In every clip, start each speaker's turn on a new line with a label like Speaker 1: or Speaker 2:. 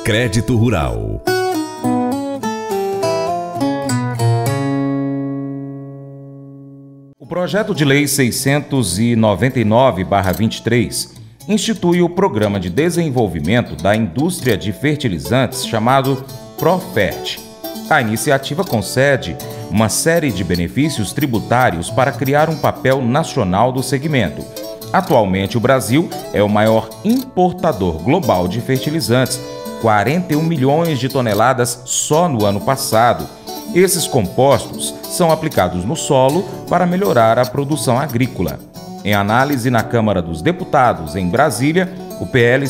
Speaker 1: Crédito Rural.
Speaker 2: O projeto de lei 699/23 institui o Programa de Desenvolvimento da Indústria de Fertilizantes chamado PROFERT. A iniciativa concede uma série de benefícios tributários para criar um papel nacional do segmento. Atualmente, o Brasil é o maior importador global de fertilizantes, 41 milhões de toneladas só no ano passado. Esses compostos são aplicados no solo para melhorar a produção agrícola. Em análise na Câmara dos Deputados, em Brasília, o PL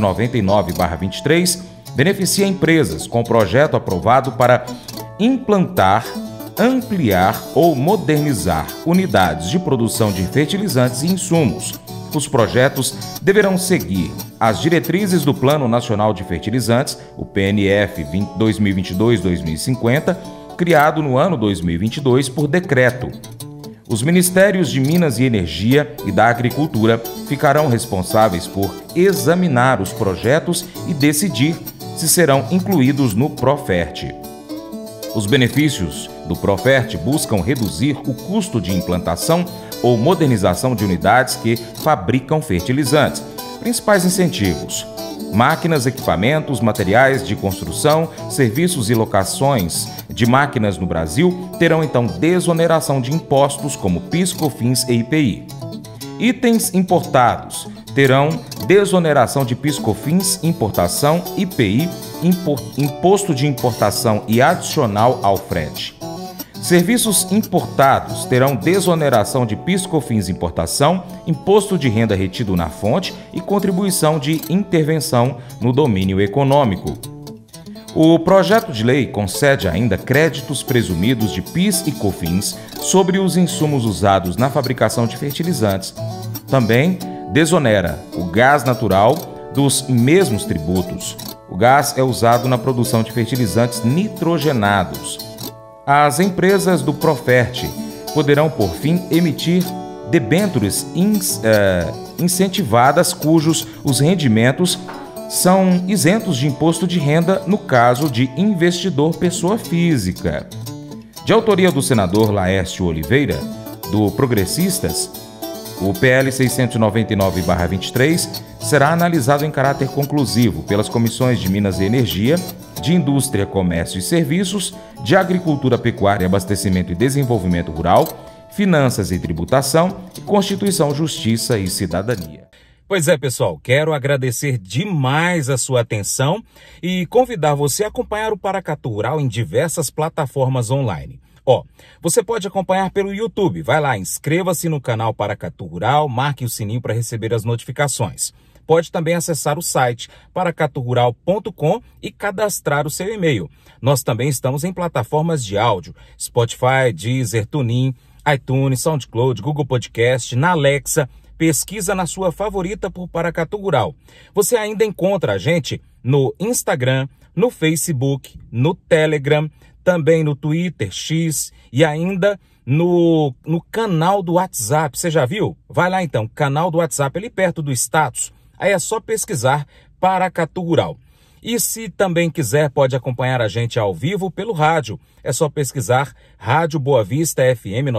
Speaker 2: 699/23 beneficia empresas com projeto aprovado para implantar, ampliar ou modernizar unidades de produção de fertilizantes e insumos. Os projetos deverão seguir as diretrizes do Plano Nacional de Fertilizantes, o PNF 2022-2050, criado no ano 2022 por decreto. Os Ministérios de Minas e Energia e da Agricultura ficarão responsáveis por examinar os projetos e decidir se serão incluídos no PROFERT. Os benefícios do PROFERT buscam reduzir o custo de implantação ou modernização de unidades que fabricam fertilizantes. Principais incentivos: máquinas, equipamentos, materiais de construção, serviços e locações de máquinas no Brasil terão então desoneração de impostos como PIS, COFINS e IPI. Itens importados terão desoneração de PIS, COFINS, importação, IPI, imposto de importação e adicional ao frete. Serviços importados terão desoneração de PIS, COFINS, importação, imposto de renda retido na fonte e contribuição de intervenção no domínio econômico. O projeto de lei concede ainda créditos presumidos de PIS e COFINS sobre os insumos usados na fabricação de fertilizantes. Também desonera o gás natural dos mesmos tributos. O gás é usado na produção de fertilizantes nitrogenados. As empresas do PROFERT poderão, por fim, emitir debêntures incentivadas cujos os rendimentos são isentos de imposto de renda no caso de investidor pessoa física. De autoria do senador Laércio Oliveira, do Progressistas, o PL 699/23 será analisado em caráter conclusivo pelas comissões de Minas e Energia, de Indústria, Comércio e Serviços, de Agricultura, Pecuária, Abastecimento e Desenvolvimento Rural, Finanças e Tributação e Constituição, Justiça e Cidadania.
Speaker 3: Pois é, pessoal, quero agradecer demais a sua atenção e convidar você a acompanhar o Paracatu Rural em diversas plataformas online. Você pode acompanhar pelo YouTube. Vai lá, inscreva-se no canal Paracatu Rural, marque o sininho para receber as notificações. Pode também acessar o site paracaturural.com e cadastrar o seu e-mail. Nós também estamos em plataformas de áudio: Spotify, Deezer, TuneIn, iTunes, SoundCloud, Google Podcast, na Alexa. Pesquisa na sua favorita por Paracatu Rural. Você ainda encontra a gente no Instagram, no Facebook, no Telegram, também no Twitter, X e ainda no canal do WhatsApp. Você já viu? Vai lá então, canal do WhatsApp, ali perto do status. Aí é só pesquisar Paracatu Rural. E se também quiser, pode acompanhar a gente ao vivo pelo rádio. É só pesquisar Rádio Boa Vista FM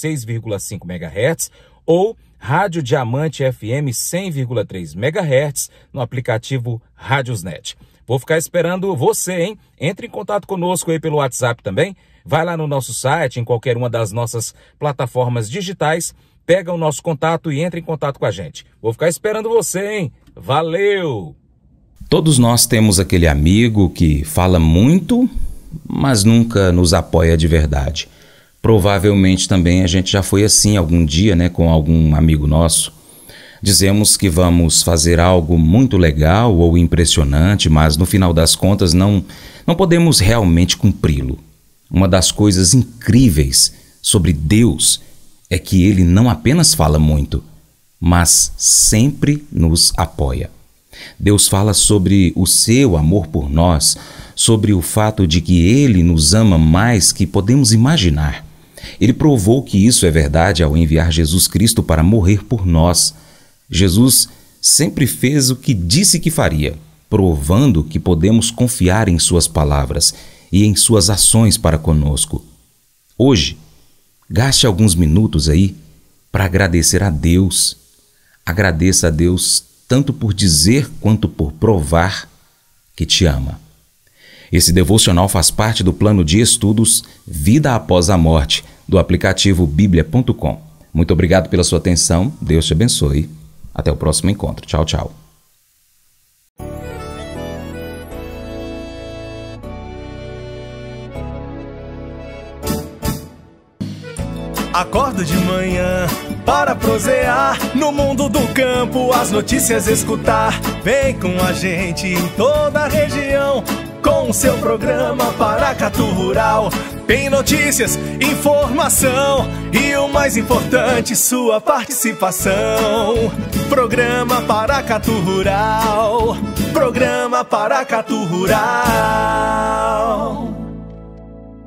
Speaker 3: 96,5 MHz ou Rádio Diamante FM 100,3 MHz no aplicativo Rádiosnet. Vou ficar esperando você, hein? Entre em contato conosco aí pelo WhatsApp também. Vai lá no nosso site, em qualquer uma das nossas plataformas digitais, pega o nosso contato e entre em contato com a gente. Vou ficar esperando você, hein? Valeu!
Speaker 2: Todos nós temos aquele amigo que fala muito, mas nunca nos apoia de verdade. Provavelmente também a gente já foi assim algum dia, né, com algum amigo nosso. Dizemos que vamos fazer algo muito legal ou impressionante, mas no final das contas não podemos realmente cumpri-lo. Uma das coisas incríveis sobre Deus é que Ele não apenas fala muito, mas sempre nos apoia. Deus fala sobre o seu amor por nós, sobre o fato de que Ele nos ama mais que podemos imaginar. Ele provou que isso é verdade ao enviar Jesus Cristo para morrer por nós. Jesus sempre fez o que disse que faria. provando que podemos confiar em suas palavras e em suas ações para conosco. Hoje, gaste alguns minutos aí para agradecer a Deus. Agradeça a Deus tanto por dizer quanto por provar que te ama. Esse devocional faz parte do plano de estudos Vida Após a Morte, do aplicativo bíblia.com. Muito obrigado pela sua atenção. Deus te abençoe. Até o próximo encontro. Tchau, tchau.
Speaker 1: Acordo de manhã para prosear no mundo do campo, as notícias escutar. Vem com a gente em toda a região com o seu programa Paracatu Rural. Tem notícias, informação e o mais importante, sua participação. Programa Paracatu Rural. Programa Paracatu Rural.